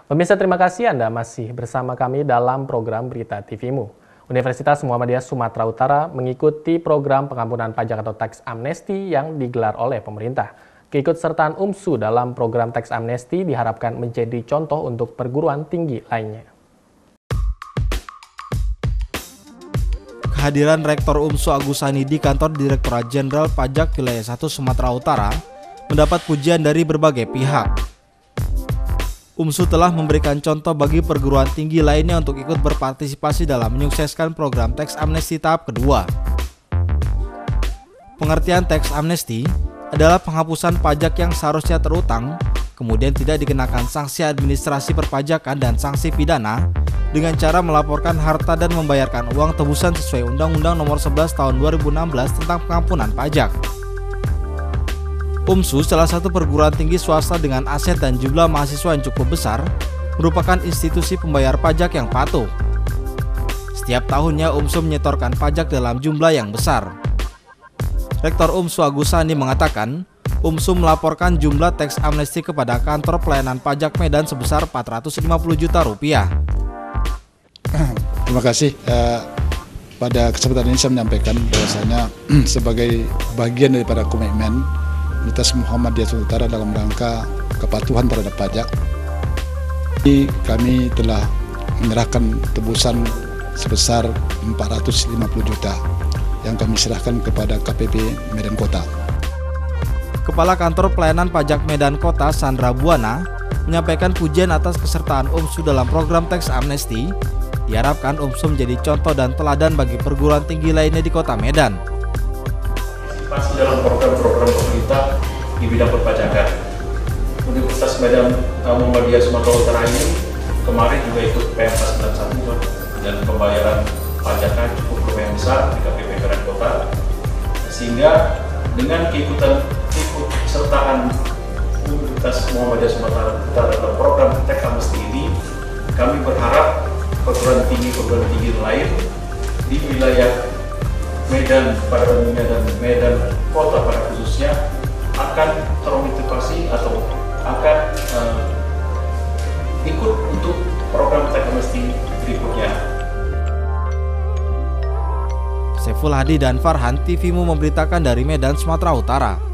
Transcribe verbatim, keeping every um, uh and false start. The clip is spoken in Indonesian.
Pemirsa, terima kasih Anda masih bersama kami dalam program Berita T V-mu. Universitas Muhammadiyah Sumatera Utara mengikuti program pengampunan pajak atau tax amnesty yang digelar oleh pemerintah. Keikutsertaan U M S U dalam program tax amnesty diharapkan menjadi contoh untuk perguruan tinggi lainnya. Kehadiran Rektor U M S U Agus Sani di kantor Direktorat Jenderal Pajak Wilayah satu Sumatera Utara mendapat pujian dari berbagai pihak. U M S U telah memberikan contoh bagi perguruan tinggi lainnya untuk ikut berpartisipasi dalam menyukseskan program tax amnesty tahap kedua. Pengertian tax amnesty adalah penghapusan pajak yang seharusnya terutang, kemudian tidak dikenakan sanksi administrasi perpajakan dan sanksi pidana dengan cara melaporkan harta dan membayarkan uang tebusan sesuai Undang-Undang Nomor sebelas Tahun dua ribu enam belas tentang pengampunan pajak. U M S U, salah satu perguruan tinggi swasta dengan aset dan jumlah mahasiswa yang cukup besar, merupakan institusi pembayar pajak yang patuh. Setiap tahunnya U M S U menyetorkan pajak dalam jumlah yang besar. Rektor U M S U Agus Sani mengatakan, U M S U melaporkan jumlah tax amnesty kepada kantor pelayanan pajak Medan sebesar empat ratus lima puluh juta rupiah. Terima kasih. Uh, pada kesempatan ini saya menyampaikan bahwasanya sebagai bagian daripada komitmen Universitas Muhammadiyah Sumatera Utara dalam rangka kepatuhan terhadap pajak, kami telah menyerahkan tebusan sebesar empat ratus lima puluh juta yang kami serahkan kepada K P P Medan Kota. Kepala Kantor Pelayanan Pajak Medan Kota, Sandra Buana, menyampaikan pujian atas kesertaan U M S U dalam program tax amnesty. Diharapkan U M S U menjadi contoh dan teladan bagi perguruan tinggi lainnya di Kota Medan. Masih dalam program-program pemerintah di bidang perpajakan. Universitas Medan Muhammadiyah Sumatera Utara ini kemarin juga ikut P M K sembilan puluh satu dan pembayaran pajakan cukup lumayan besar di K P P Medan Kota, sehingga dengan keikutan ikut sertaan Universitas Muhammadiyah Sumatera Utara dalam program tax amnesty ini, kami berharap perguruan tinggi perguruan tinggi lain di wilayah Medan pada umumnya dan Medan Kota pada khususnya akan termotivasi atau akan uh, ikut untuk program tax amnesty berikutnya. Saiful Hadi dan Farhan, T V-mu memberitakan dari Medan, Sumatera Utara.